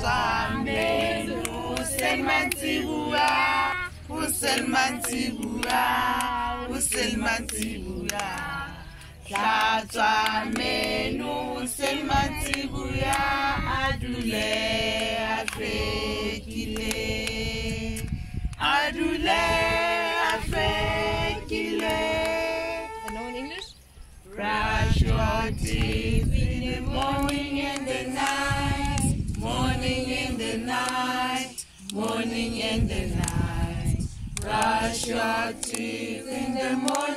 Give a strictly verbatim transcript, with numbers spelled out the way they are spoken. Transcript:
Menu, Selmantibua, Selmantibua, Selmantibua. Tata menu, Selmantibua, Adule, Afekile, Adule, Afekile. And no in English? Brush your teeth in the morning and the night, morning and the night, morning and the night. Brush your teeth in the morning.